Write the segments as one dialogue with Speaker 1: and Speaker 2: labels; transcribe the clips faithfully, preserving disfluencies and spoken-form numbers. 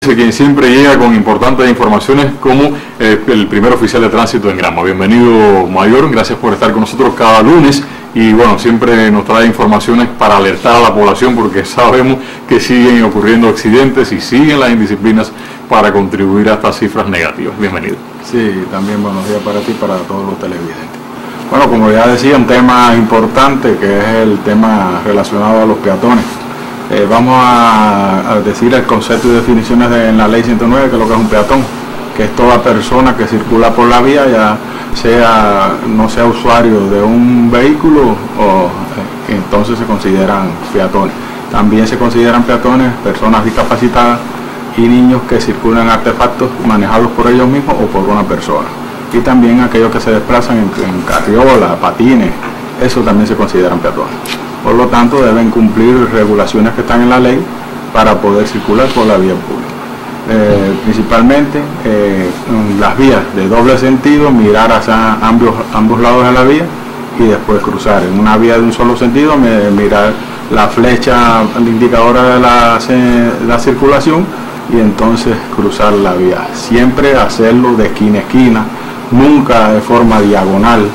Speaker 1: Quien siempre llega con importantes informaciones como eh, el primer oficial de tránsito en Granma. Bienvenido, mayor, gracias por estar con nosotros cada lunes y bueno, siempre nos trae informaciones para alertar a la población porque sabemos que siguen ocurriendo accidentes y siguen las indisciplinas para contribuir a estas cifras negativas. Bienvenido.
Speaker 2: Sí, también buenos días para ti y para todos los televidentes. Bueno, como ya decía, un tema importante que es el tema relacionado a los peatones. Eh, vamos a, a decir el concepto y definiciones de, en la ley ciento nueve, que es lo que es un peatón, que es toda persona que circula por la vía, ya sea no sea usuario de un vehículo o eh, entonces se consideran peatones. También se consideran peatones personas discapacitadas y niños que circulan en artefactos manejados por ellos mismos o por una persona. Y también aquellos que se desplazan en, en carriola, patines, eso también se consideran peatones. Por lo tanto, deben cumplir regulaciones que están en la ley para poder circular por la vía pública. Eh, principalmente eh, en las vías de doble sentido, mirar hacia ambos, ambos lados de la vía y después cruzar. En una vía de un solo sentido, me, mirar la flecha indicadora de la, la circulación y entonces cruzar la vía. Siempre hacerlo de esquina a esquina, nunca de forma diagonal.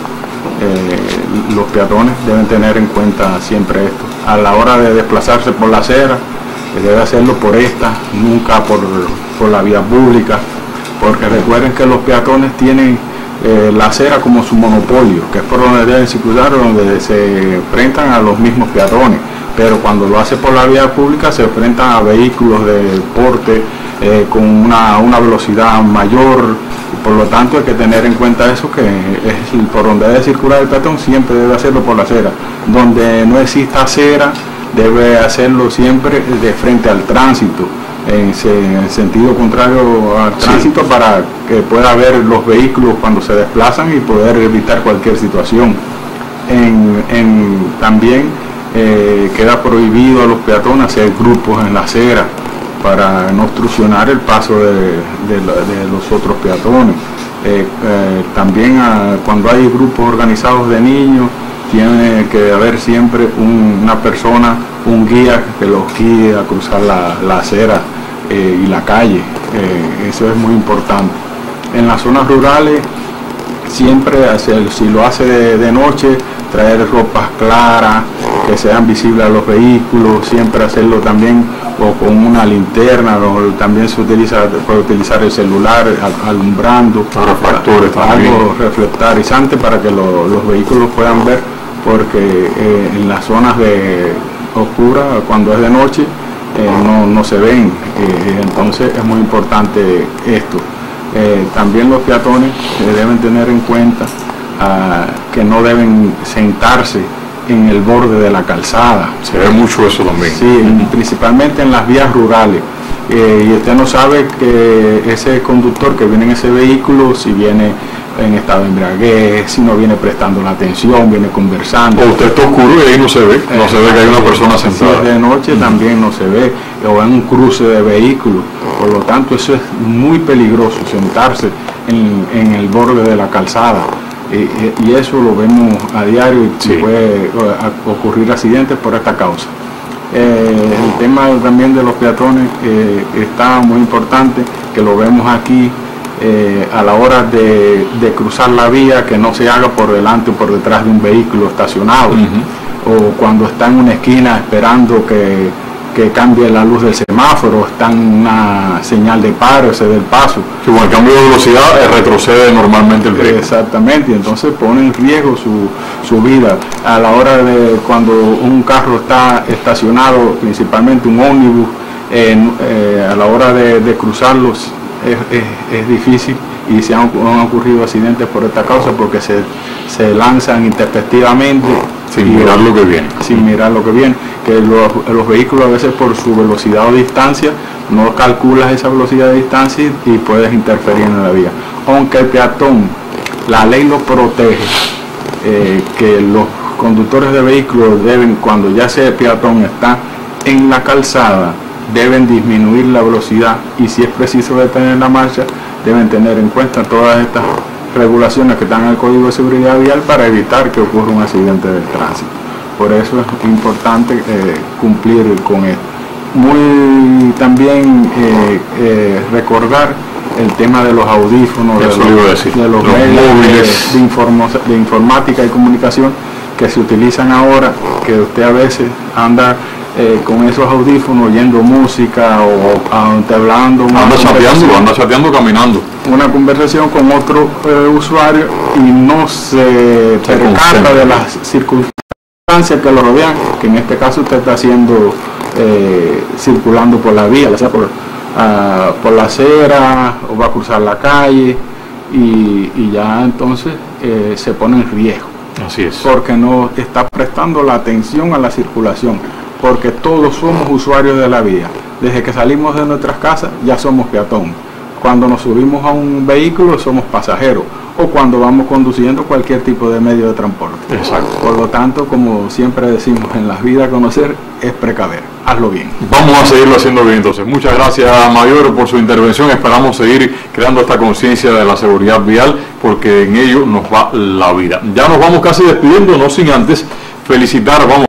Speaker 2: Eh, los peatones deben tener en cuenta siempre esto. A la hora de desplazarse por la acera, debe hacerlo por esta, nunca por, por la vía pública, porque recuerden que los peatones tienen eh, la acera como su monopolio, que es por donde deben circular, donde se enfrentan a los mismos peatones, pero cuando lo hace por la vía pública se enfrentan a vehículos de porte eh, con una, una velocidad mayor. Por lo tanto, hay que tener en cuenta eso, que es por donde debe circular el peatón, siempre debe hacerlo por la acera. Donde no exista acera, debe hacerlo siempre de frente al tránsito, en, en sentido contrario al tránsito, sí, para que pueda ver los vehículos cuando se desplazan y poder evitar cualquier situación. En, en, también eh, queda prohibido a los peatones hacer grupos en la acera, para no obstruccionar el paso de, de, de los otros peatones. Eh, eh, también a, cuando hay grupos organizados de niños, tiene que haber siempre un, una persona, un guía que los guíe a cruzar la, la acera eh, y la calle. Eh, eso es muy importante. En las zonas rurales, siempre hacer, si lo hace de, de noche, traer ropas claras, que sean visibles a los vehículos, siempre hacerlo también o con una linterna, o también se utiliza, puede utilizar el celular alumbrando,
Speaker 1: reflectores,
Speaker 2: algo reflectorizante para que lo, los vehículos puedan ver, porque eh, en las zonas de oscuras, cuando es de noche, eh, no, no se ven, eh, entonces es muy importante esto. Eh, también los peatones eh, deben tener en cuenta uh, que no deben sentarse en el borde de la calzada.
Speaker 1: Se ve mucho eso también.
Speaker 2: Sí, en, principalmente en las vías rurales. Eh, y usted no sabe que ese conductor que viene en ese vehículo, si viene en estado de embriaguez, si no viene prestando la atención, viene conversando.
Speaker 1: O usted está oscuro y ahí no se ve, no eh, se ve que hay una persona sentada.
Speaker 2: Si es de noche, uh-huh, también no se ve, o en un cruce de vehículos. Por lo tanto, eso es muy peligroso, sentarse en, en el borde de la calzada. Y, y eso lo vemos a diario y sí, puede ocurrir accidentes por esta causa. Eh, el tema también de los peatones eh, está muy importante, que lo vemos aquí eh, a la hora de, de cruzar la vía, que no se haga por delante o por detrás de un vehículo estacionado, uh-huh, o cuando está en una esquina esperando que, que cambie la luz del semáforo, está en una señal de paro, ese del paso.
Speaker 1: Sí, con el cambio de velocidad eh, retrocede normalmente el vehículo.
Speaker 2: Exactamente, y entonces pone en riesgo su, su vida. A la hora de cuando un carro está estacionado, principalmente un ómnibus, eh, eh, a la hora de, de cruzarlos es, es, es difícil, y se han, han ocurrido accidentes por esta causa porque se, se lanzan intempestivamente
Speaker 1: sin y, mirar lo que viene.
Speaker 2: Sin mirar lo que viene, que los, los vehículos a veces por su velocidad o distancia no calculas esa velocidad de distancia y, y puedes interferir en la vía. Aunque el peatón, la ley lo protege, eh, que los conductores de vehículos deben, cuando ya ese peatón está en la calzada, deben disminuir la velocidad y si es preciso detener la marcha, deben tener en cuenta todas estas regulaciones que están en el Código de Seguridad Vial para evitar que ocurra un accidente de tránsito. Por eso es importante eh, cumplir con esto. muy también eh, eh, recordar el tema de los audífonos, de los, de los, los medios de, de, informo, de informática y comunicación que se utilizan ahora, que usted a veces anda eh, con esos audífonos oyendo música o hablando,
Speaker 1: anda chateando, anda chateando caminando,
Speaker 2: una conversación con otro eh, usuario y no se percata de las circunstancias que lo rodean, que en este caso usted está haciendo eh, circulando por la vía, o sea, por Uh, por la acera o va a cruzar la calle y, y ya entonces eh, se pone en riesgo.
Speaker 1: Así es.
Speaker 2: Porque no está prestando la atención a la circulación, porque todos somos usuarios de la vía. Desde que salimos de nuestras casas ya somos peatones. Cuando nos subimos a un vehículo somos pasajeros, o cuando vamos conduciendo cualquier tipo de medio de transporte.
Speaker 1: Exacto.
Speaker 2: Por lo tanto, como siempre decimos en la vida, conocer es precaver. Hazlo bien.
Speaker 1: Vamos a seguirlo haciendo bien entonces. Muchas gracias, Mayor, por su intervención. Esperamos seguir creando esta conciencia de la seguridad vial, porque en ello nos va la vida. Ya nos vamos casi despidiendo, no sin antes felicitar, vamos